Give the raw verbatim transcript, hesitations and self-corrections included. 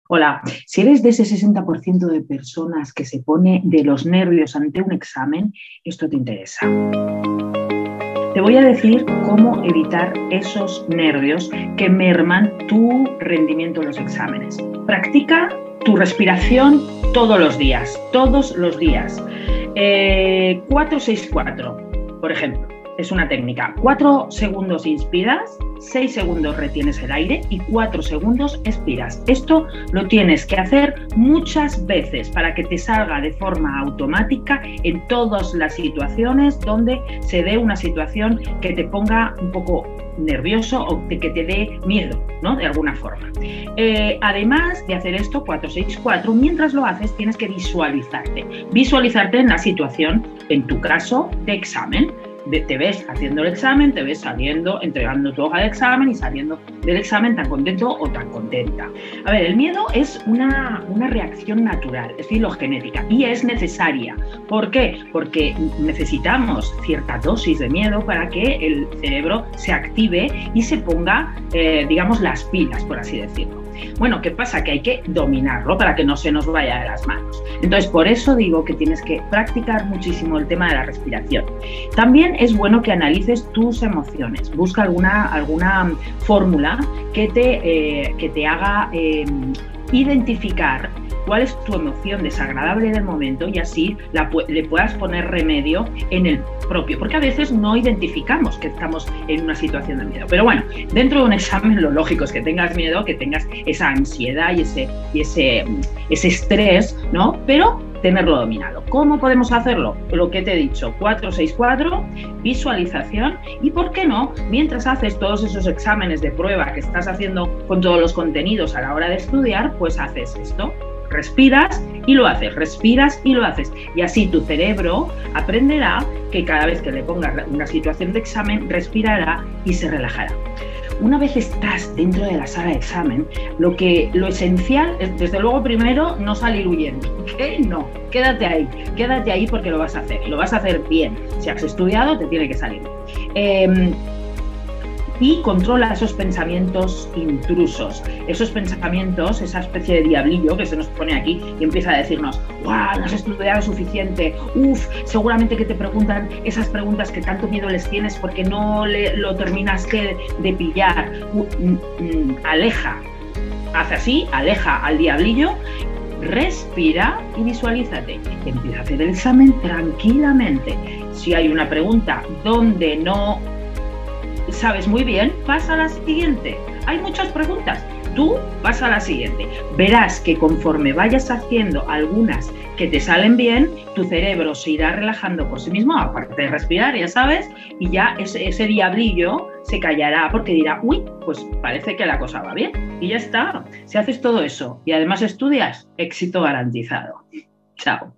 Hola, si eres de ese sesenta por ciento de personas que se pone de los nervios ante un examen, esto te interesa. Te voy a decir cómo evitar esos nervios que merman tu rendimiento en los exámenes. Practica tu respiración todos los días, todos los días. Eh, cuatro seis cuatro, por ejemplo. Es una técnica. cuatro segundos inspiras, seis segundos retienes el aire y cuatro segundos expiras. Esto lo tienes que hacer muchas veces para que te salga de forma automática en todas las situaciones donde se dé una situación que te ponga un poco nervioso o que te dé miedo, ¿no? De alguna forma. Eh, además de hacer esto, cuatro seis cuatro, mientras lo haces tienes que visualizarte. Visualizarte en la situación, en tu caso, de examen. Te ves haciendo el examen, te ves saliendo, entregando tu hoja de examen y saliendo del examen tan contento o tan contenta. A ver, el miedo es una, una reacción natural, es filogenética y es necesaria. ¿Por qué? Porque necesitamos cierta dosis de miedo para que el cerebro se active y se ponga, eh, digamos, las pilas, por así decirlo. Bueno, ¿qué pasa? Que hay que dominarlo para que no se nos vaya de las manos. Entonces, por eso digo que tienes que practicar muchísimo el tema de la respiración. También es bueno que analices tus emociones. Busca alguna, alguna fórmula que te, eh, que te haga eh, identificar cuál es tu emoción desagradable del momento y así la, le puedas poner remedio en el propio, porque a veces no identificamos que estamos en una situación de miedo. Pero bueno, dentro de un examen lo lógico es que tengas miedo, que tengas esa ansiedad y ese, y ese, ese estrés, ¿no? Pero tenerlo dominado. ¿Cómo podemos hacerlo? Lo que te he dicho, cuatro seis cuatro, visualización y, ¿por qué no? Mientras haces todos esos exámenes de prueba que estás haciendo con todos los contenidos a la hora de estudiar, pues haces esto. Respiras y lo haces, respiras y lo haces. Y así tu cerebro aprenderá que cada vez que le pongas una situación de examen, respirará y se relajará. Una vez estás dentro de la sala de examen, lo, que, lo esencial es, desde luego, primero, no salir huyendo. ¿Qué? No, quédate ahí, quédate ahí porque lo vas a hacer, lo vas a hacer bien. Si has estudiado, te tiene que salir. Eh, Y controla esos pensamientos intrusos, esos pensamientos, esa especie de diablillo que se nos pone aquí y empieza a decirnos: ¡guau! No has estudiado suficiente, ¡uf! Seguramente que te preguntan esas preguntas que tanto miedo les tienes porque no le, lo terminaste de pillar. Uh, mm, mm, aleja, haz así, aleja al diablillo, respira y visualízate. Empieza a hacer el examen tranquilamente. Si hay una pregunta donde no sabes muy bien, pasa a la siguiente. Hay muchas preguntas, tú vas a la siguiente. Verás que conforme vayas haciendo algunas que te salen bien, tu cerebro se irá relajando por sí mismo, aparte de respirar, ya sabes, y ya ese, ese diablillo se callará porque dirá: uy, pues parece que la cosa va bien. Y ya está. Si haces todo eso y además estudias, éxito garantizado. Chao.